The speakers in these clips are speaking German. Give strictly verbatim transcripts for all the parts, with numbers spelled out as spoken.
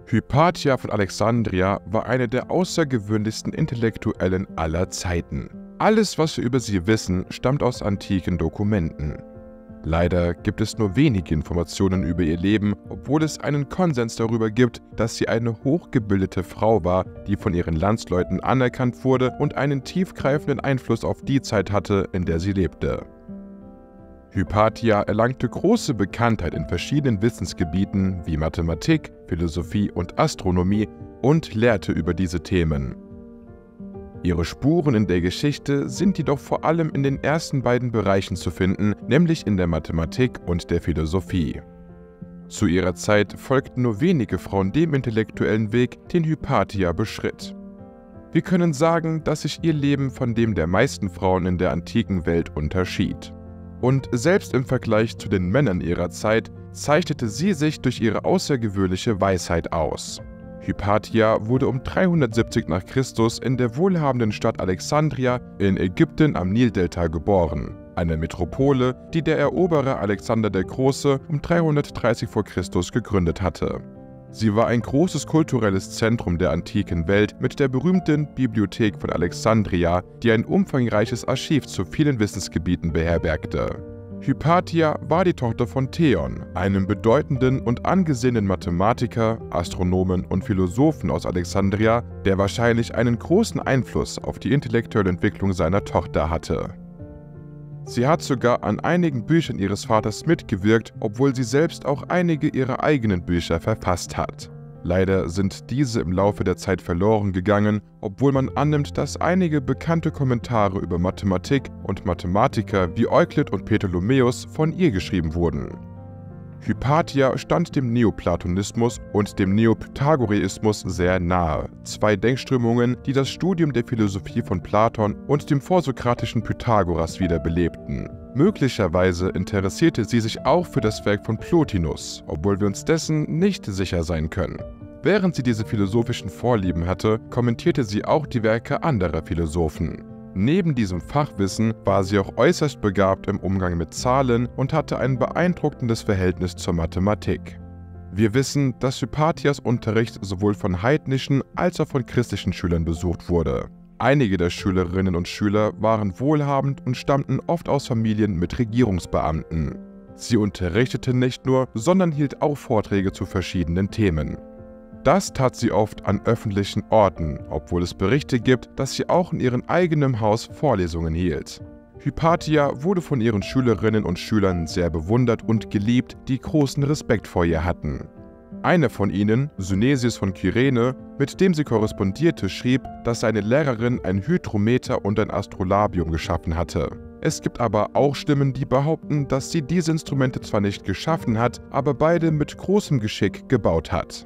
Hypatia von Alexandria war eine der außergewöhnlichsten Intellektuellen aller Zeiten. Alles, was wir über sie wissen, stammt aus antiken Dokumenten. Leider gibt es nur wenige Informationen über ihr Leben, obwohl es einen Konsens darüber gibt, dass sie eine hochgebildete Frau war, die von ihren Landsleuten anerkannt wurde und einen tiefgreifenden Einfluss auf die Zeit hatte, in der sie lebte. Hypatia erlangte große Bekanntheit in verschiedenen Wissensgebieten wie Mathematik, Philosophie und Astronomie und lehrte über diese Themen. Ihre Spuren in der Geschichte sind jedoch vor allem in den ersten beiden Bereichen zu finden, nämlich in der Mathematik und der Philosophie. Zu ihrer Zeit folgten nur wenige Frauen dem intellektuellen Weg, den Hypatia beschritt. Wir können sagen, dass sich ihr Leben von dem der meisten Frauen in der antiken Welt unterschied. Und selbst im Vergleich zu den Männern ihrer Zeit zeichnete sie sich durch ihre außergewöhnliche Weisheit aus. Hypatia wurde um dreihundertsiebzig nach Christus in der wohlhabenden Stadt Alexandria in Ägypten am Nildelta geboren, einer Metropole, die der Eroberer Alexander der Große um dreihundertdreißig vor Christus gegründet hatte. Sie war ein großes kulturelles Zentrum der antiken Welt mit der berühmten Bibliothek von Alexandria, die ein umfangreiches Archiv zu vielen Wissensgebieten beherbergte. Hypatia war die Tochter von Theon, einem bedeutenden und angesehenen Mathematiker, Astronomen und Philosophen aus Alexandria, der wahrscheinlich einen großen Einfluss auf die intellektuelle Entwicklung seiner Tochter hatte. Sie hat sogar an einigen Büchern ihres Vaters mitgewirkt, obwohl sie selbst auch einige ihrer eigenen Bücher verfasst hat. Leider sind diese im Laufe der Zeit verloren gegangen, obwohl man annimmt, dass einige bekannte Kommentare über Mathematik und Mathematiker wie Euklid und Ptolemaeus von ihr geschrieben wurden. Hypatia stand dem Neoplatonismus und dem Neopythagoreismus sehr nahe, zwei Denkströmungen, die das Studium der Philosophie von Platon und dem vorsokratischen Pythagoras wiederbelebten. Möglicherweise interessierte sie sich auch für das Werk von Plotinus, obwohl wir uns dessen nicht sicher sein können. Während sie diese philosophischen Vorlieben hatte, kommentierte sie auch die Werke anderer Philosophen. Neben diesem Fachwissen war sie auch äußerst begabt im Umgang mit Zahlen und hatte ein beeindruckendes Verhältnis zur Mathematik. Wir wissen, dass Hypatias Unterricht sowohl von heidnischen als auch von christlichen Schülern besucht wurde. Einige der Schülerinnen und Schüler waren wohlhabend und stammten oft aus Familien mit Regierungsbeamten. Sie unterrichtete nicht nur, sondern hielt auch Vorträge zu verschiedenen Themen. Das tat sie oft an öffentlichen Orten, obwohl es Berichte gibt, dass sie auch in ihrem eigenen Haus Vorlesungen hielt. Hypatia wurde von ihren Schülerinnen und Schülern sehr bewundert und geliebt, die großen Respekt vor ihr hatten. Einer von ihnen, Synesius von Kyrene, mit dem sie korrespondierte, schrieb, dass seine Lehrerin ein Hydrometer und ein Astrolabium geschaffen hatte. Es gibt aber auch Stimmen, die behaupten, dass sie diese Instrumente zwar nicht geschaffen hat, aber beide mit großem Geschick gebaut hat.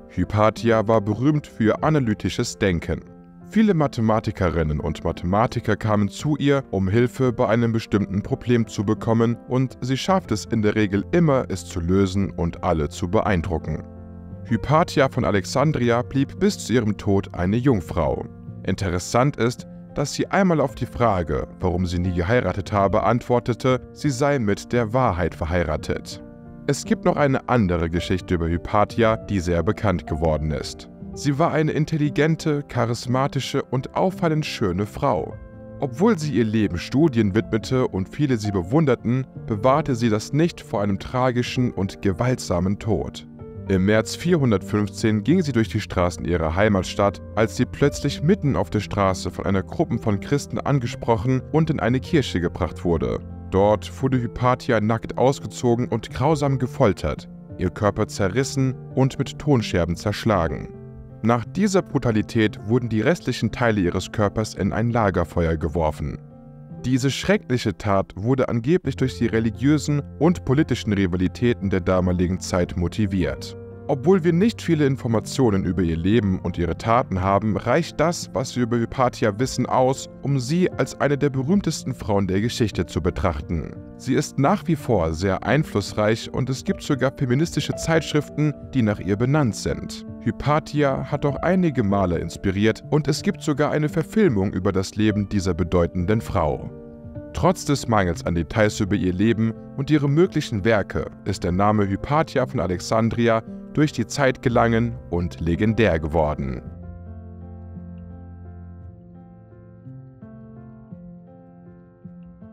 Hypatia war berühmt für ihr analytisches Denken. Viele Mathematikerinnen und Mathematiker kamen zu ihr, um Hilfe bei einem bestimmten Problem zu bekommen, und sie schafft es in der Regel immer, es zu lösen und alle zu beeindrucken. Hypatia von Alexandria blieb bis zu ihrem Tod eine Jungfrau. Interessant ist, dass sie einmal auf die Frage, warum sie nie geheiratet habe, antwortete, sie sei mit der Wahrheit verheiratet. Es gibt noch eine andere Geschichte über Hypatia, die sehr bekannt geworden ist. Sie war eine intelligente, charismatische und auffallend schöne Frau. Obwohl sie ihr Leben Studien widmete und viele sie bewunderten, bewahrte sie das nicht vor einem tragischen und gewaltsamen Tod. Im März vierhundertfünfzehn ging sie durch die Straßen ihrer Heimatstadt, als sie plötzlich mitten auf der Straße von einer Gruppe von Christen angesprochen und in eine Kirche gebracht wurde. Dort wurde Hypatia nackt ausgezogen und grausam gefoltert, ihr Körper zerrissen und mit Tonscherben zerschlagen. Nach dieser Brutalität wurden die restlichen Teile ihres Körpers in ein Lagerfeuer geworfen. Diese schreckliche Tat wurde angeblich durch die religiösen und politischen Rivalitäten der damaligen Zeit motiviert. Obwohl wir nicht viele Informationen über ihr Leben und ihre Taten haben, reicht das, was wir über Hypatia wissen, aus, um sie als eine der berühmtesten Frauen der Geschichte zu betrachten. Sie ist nach wie vor sehr einflussreich und es gibt sogar feministische Zeitschriften, die nach ihr benannt sind. Hypatia hat auch einige Maler inspiriert und es gibt sogar eine Verfilmung über das Leben dieser bedeutenden Frau. Trotz des Mangels an Details über ihr Leben und ihre möglichen Werke ist der Name Hypatia von Alexandria durch die Zeit gelangen und legendär geworden.